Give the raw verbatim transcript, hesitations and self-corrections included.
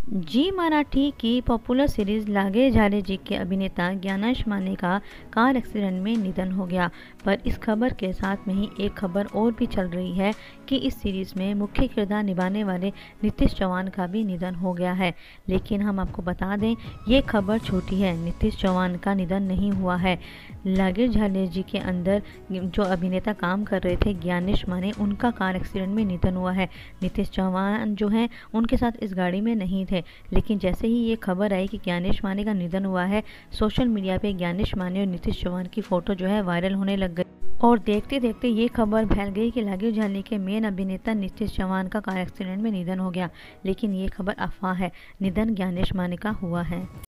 जी मराठी की popular series लागे झाले जी के अभिनेता ज्ञानेश माने का कार एक्सीडेंट में निधन हो गया। पर इस खबर के साथ में ही एक खबर और भी चल रही है कि इस सीरीज में मुख्य किरदार निभाने वाले नीतीश चौहान का भी निधन हो गया है। लेकिन हम आपको बता दें, ये खबर छोटी है, नीतीश चौहान का निधन नहीं हुआ है। लागे झाले जी के अंदर जो अभिनेता काम कर रहे थे ज्ञानेश माने, उनका कार एक्सीडेंट में निधन हुआ है। नीतीश चौहान जो हैं उनके साथ इस गाड़ी में नहीं थे। लेकिन जैसे ही ये खबर आई कि ज्ञानेश माने का निधन हुआ है, सोशल मीडिया पे ज्ञानेश माने और नीतीश चौहान की फोटो जो है वायरल होने लग गई और देखते देखते ये खबर फैल गई कि लागे झाले के मेन अभिनेता नीतीश चौहान का कार एक्सीडेंट में निधन हो गया। लेकिन ये खबर अफवाह है, निधन ज्ञानेश माने का हुआ है।